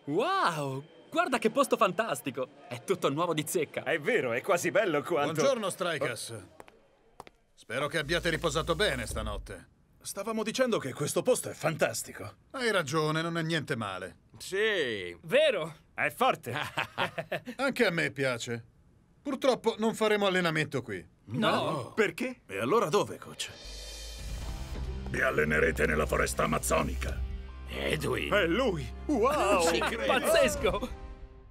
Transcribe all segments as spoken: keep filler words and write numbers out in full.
Wow! Guarda che posto fantastico! È tutto nuovo di zecca. È vero, è quasi bello quanto... Buongiorno, Strikers. Oh. Spero che abbiate riposato bene stanotte. Stavamo dicendo che questo posto è fantastico. Hai ragione, non è niente male. Sì. Vero? È forte. Anche a me piace. Purtroppo non faremo allenamento qui. No. no. Perché? E allora dove, coach? Vi allenerete nella foresta amazzonica. Edwin. È lui! Wow! Sì, pazzesco!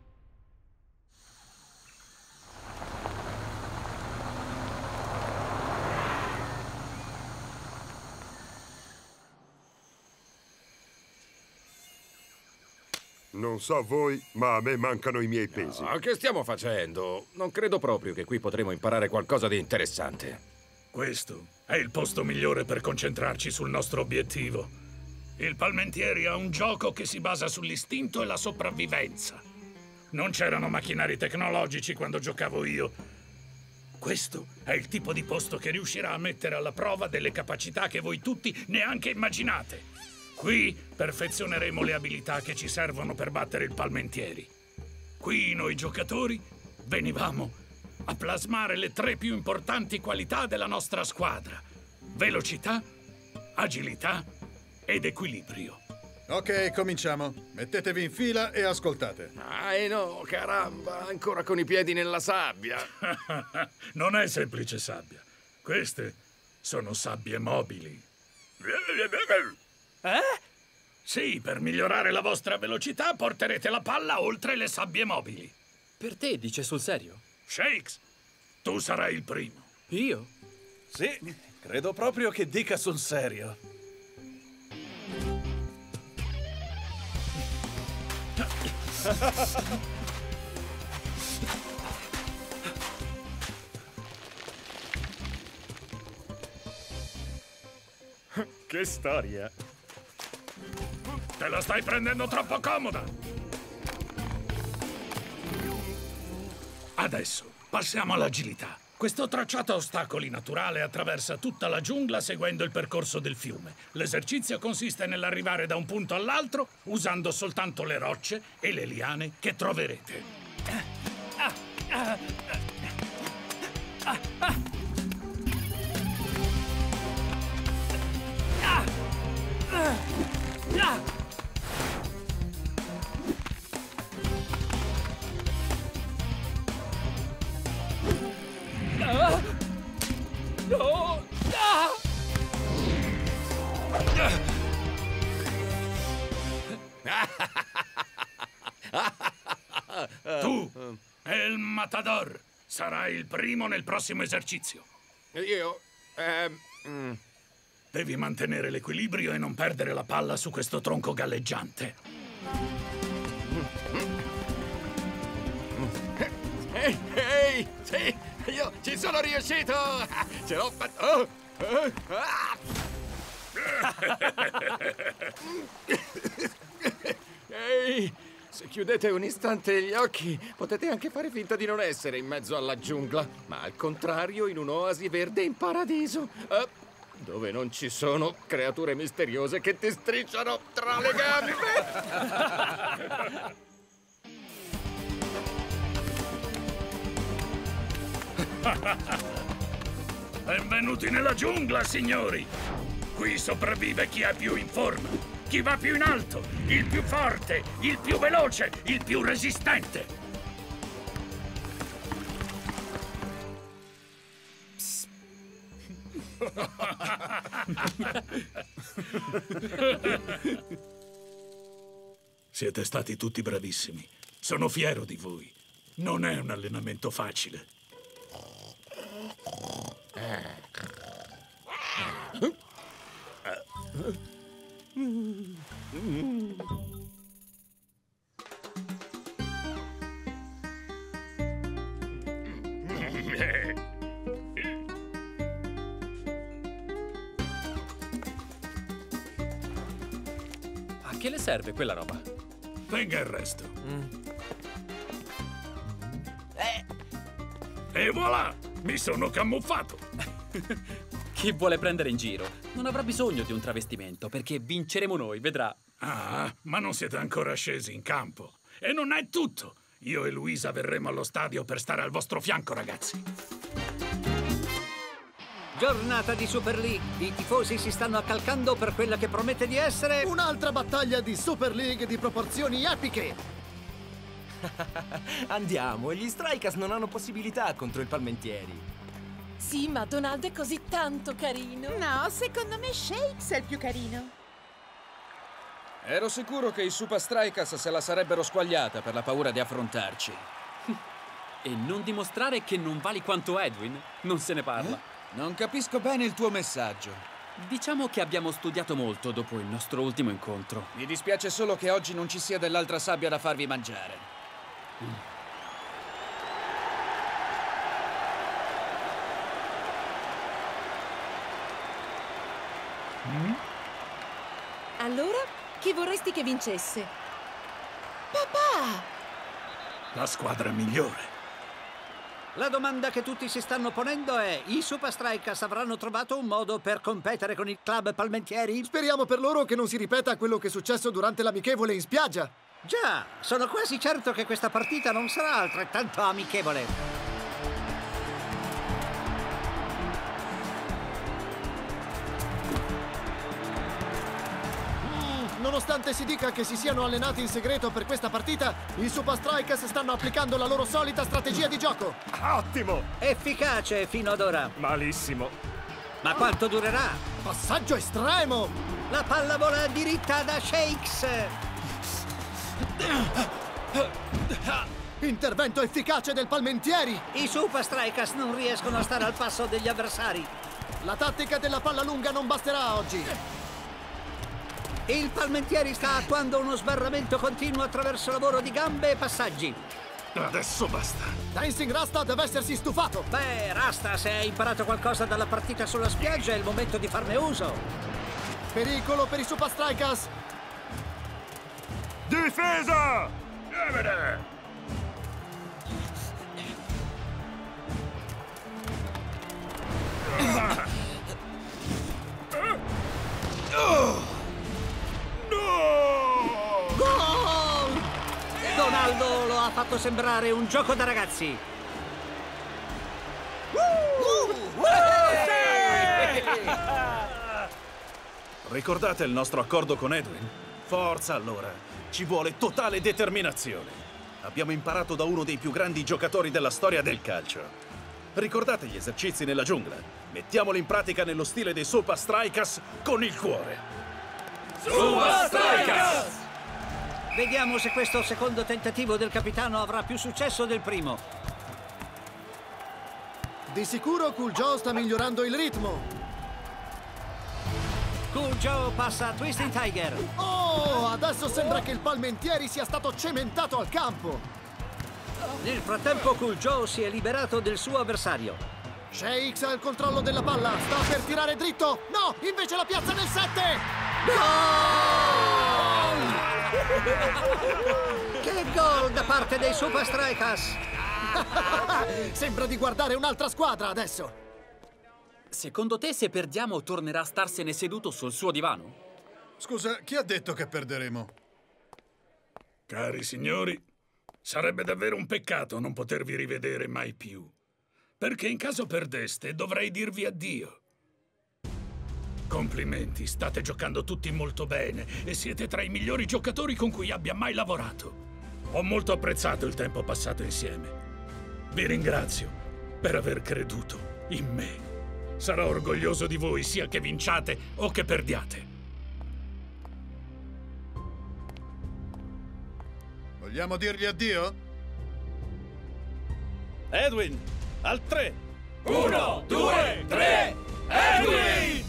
Non so voi, ma a me mancano i miei pesi. No, che stiamo facendo? Non credo proprio che qui potremo imparare qualcosa di interessante. Questo è il posto migliore per concentrarci sul nostro obiettivo. Il Palmentieri ha un gioco che si basa sull'istinto e la sopravvivenza. Non c'erano macchinari tecnologici quando giocavo io. Questo è il tipo di posto che riuscirà a mettere alla prova delle capacità che voi tutti neanche immaginate. Qui perfezioneremo le abilità che ci servono per battere il Palmentieri. Qui noi giocatori venivamo a plasmare le tre più importanti qualità della nostra squadra: velocità, agilità ed equilibrio. Ok, cominciamo. Mettetevi in fila e ascoltate. Ah, e no, caramba, ancora con i piedi nella sabbia. Non è semplice sabbia. Queste sono sabbie mobili. Eh? Sì, per migliorare la vostra velocità porterete la palla oltre le sabbie mobili. Per te dice sul serio? Shakes, tu sarai il primo. Io? Sì, credo proprio che dica sul serio. Che storia. Te la stai prendendo troppo comoda. Adesso passiamo all'agilità. Questo tracciato a ostacoli naturale attraversa tutta la giungla seguendo il percorso del fiume. L'esercizio consiste nell'arrivare da un punto all'altro usando soltanto le rocce e le liane che troverete. Ah, ah, ah, ah. Ah! Ah! No! Ah! Tu, El Matador, sarai il primo nel prossimo esercizio. Io... Ehm... Mm. Devi mantenere l'equilibrio e non perdere la palla su questo tronco galleggiante. Ehi, ehi, sì, io ci sono riuscito! Ce l'ho fatto! Oh, oh, ah. Ehi, se chiudete un istante gli occhi, potete anche fare finta di non essere in mezzo alla giungla, ma al contrario in un'oasi verde in paradiso. Uh, dove non ci sono creature misteriose che ti strisciano tra le gambe. Benvenuti nella giungla, signori! Qui sopravvive chi è più in forma, chi va più in alto, il più forte, il più veloce, il più resistente. Siete stati tutti bravissimi. Sono fiero di voi. Non è un allenamento facile. A che le serve quella roba? Venga il resto. Mm. Eh. E voilà! Mi sono camuffato! Chi vuole prendere in giro non avrà bisogno di un travestimento, perché vinceremo noi, vedrà. Ah, ma non siete ancora scesi in campo. E non è tutto. Io e Luisa verremo allo stadio per stare al vostro fianco, ragazzi. Giornata di Super League. I tifosi si stanno accalcando per quella che promette di essere... Un'altra battaglia di Super League di proporzioni epiche. Andiamo, e gli Strikers non hanno possibilità contro il Palmentieri. Sì, ma Donald è così tanto carino. No, secondo me Shakes è il più carino. Ero sicuro che i Super Strikers se la sarebbero squagliata per la paura di affrontarci. E non dimostrare che non vali quanto Edwin? Non se ne parla. Eh? Non capisco bene il tuo messaggio. Diciamo che abbiamo studiato molto dopo il nostro ultimo incontro. Mi dispiace solo che oggi non ci sia dell'altra sabbia da farvi mangiare. Mm. Mm? Allora, chi vorresti che vincesse? Papà! La squadra migliore. La domanda che tutti si stanno ponendo è: i Super Strikers avranno trovato un modo per competere con il club Palmentieri? Speriamo per loro che non si ripeta quello che è successo durante l'amichevole in spiaggia. Già, sono quasi certo che questa partita non sarà altrettanto amichevole. Nonostante si dica che si siano allenati in segreto per questa partita, i Super Strikers stanno applicando la loro solita strategia di gioco. Ottimo! Efficace fino ad ora. Malissimo. Ma quanto durerà? Passaggio estremo! La palla vola diritta da Shakes. Intervento efficace del Palmentieri. I Super Strikers non riescono a stare al passo degli avversari. La tattica della palla lunga non basterà oggi. Il Palmentieri sta attuando uno sbarramento continuo attraverso lavoro di gambe e passaggi. Adesso basta. Dancing Rasta deve essersi stufato. Beh, Rasta, se hai imparato qualcosa dalla partita sulla spiaggia, è il momento di farne uso. Pericolo per i Super Strikers. Difesa! Evere! Oh! Gol! Donaldo lo ha fatto sembrare un gioco da ragazzi. Ricordate il nostro accordo con Edwin? Forza allora, ci vuole totale determinazione. Abbiamo imparato da uno dei più grandi giocatori della storia del calcio. Ricordate gli esercizi nella giungla? Mettiamoli in pratica nello stile dei Super Strikers con il cuore. Super Strikers! Vediamo se questo secondo tentativo del capitano avrà più successo del primo. Di sicuro Cool Joe sta migliorando il ritmo. Cool Joe passa a Twisting Tiger. Oh, adesso sembra che il Palmentieri sia stato cementato al campo. Nel frattempo Cool Joe si è liberato del suo avversario. Shakes ha il controllo della palla, sta per tirare dritto. No, invece la piazza nel sette. Gol! Che gol da parte dei Super Strikers! Sembra di guardare un'altra squadra adesso. Secondo te se perdiamo tornerà a starsene seduto sul suo divano? Scusa, chi ha detto che perderemo? Cari signori, sarebbe davvero un peccato non potervi rivedere mai più. Perché in caso perdeste dovrei dirvi addio. Complimenti, state giocando tutti molto bene e siete tra i migliori giocatori con cui abbia mai lavorato. Ho molto apprezzato il tempo passato insieme. Vi ringrazio per aver creduto in me. Sarò orgoglioso di voi sia che vinciate o che perdiate. Vogliamo dirgli addio? Edwin, al tre! Uno, due, tre! Edwin!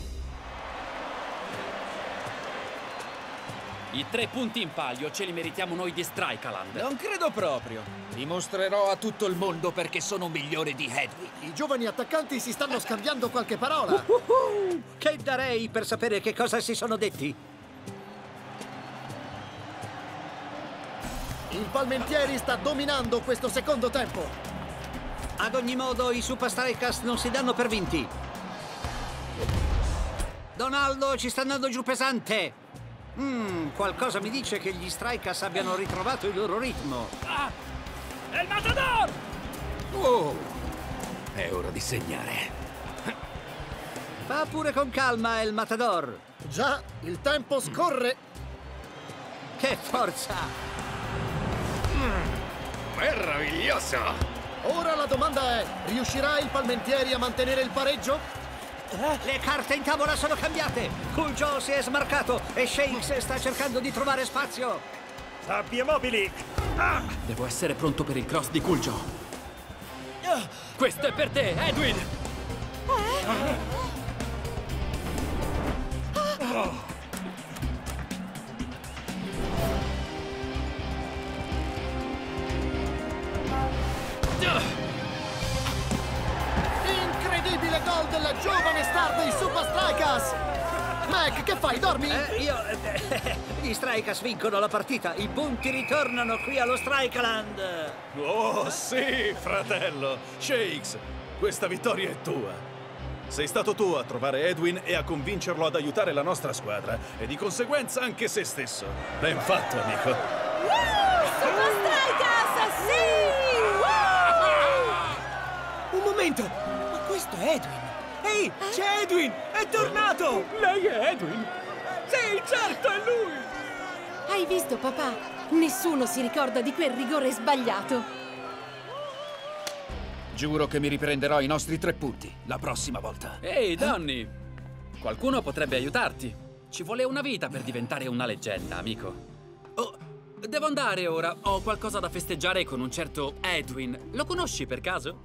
I tre punti in palio ce li meritiamo noi di Strikaland. Non credo proprio. Dimostrerò a tutto il mondo perché sono migliore di Edwin. I giovani attaccanti si stanno scambiando qualche parola. Uh, uh, uh, che darei per sapere che cosa si sono detti. Il Palmentieri sta dominando questo secondo tempo. Ad ogni modo, i Super Strikers non si danno per vinti. Donaldo ci sta andando giù pesante. Mm, qualcosa mi dice che gli Strikers abbiano ritrovato il loro ritmo. Ah! È il Matador! Oh! È ora di segnare. Va pure con calma, El Matador. Già, il tempo scorre. Che forza! Meraviglioso! Ora la domanda è, riuscirà il Palmentieri a mantenere il pareggio? Le carte in tavola sono cambiate! Cool Joe si è smarcato e Shakes sta cercando di trovare spazio! Sabbie mobili! Ah! Devo essere pronto per il cross di Cool Joe. Questo è per te, Edwin! Oh. Incredibile gol del giovane star dei Super Strikers! Mac, che fai? Dormi? Eh, io... Gli Strikers vincono la partita, i punti ritornano qui allo Strikeland! Oh, sì, fratello! Shakes, questa vittoria è tua. Sei stato tu a trovare Edwin e a convincerlo ad aiutare la nostra squadra, e di conseguenza anche se stesso. Ben fatto, amico. Uh, Super Strikers, sì! Un momento! Ma questo è Edwin! Ehi, c'è Edwin! È tornato! Lei è Edwin? Sì, certo, è lui! Hai visto, papà? Nessuno si ricorda di quel rigore sbagliato. Giuro che mi riprenderò i nostri tre punti la prossima volta. Ehi, Donny! Qualcuno potrebbe aiutarti. Ci vuole una vita per diventare una leggenda, amico. Oh, devo andare ora. Ho qualcosa da festeggiare con un certo Edwin. Lo conosci per caso?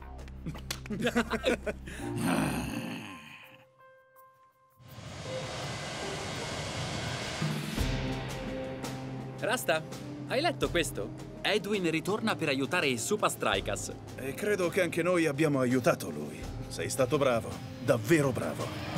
Rasta, hai letto questo? Edwin ritorna per aiutare i Super Strikers. E credo che anche noi abbiamo aiutato lui. Sei stato bravo, davvero bravo.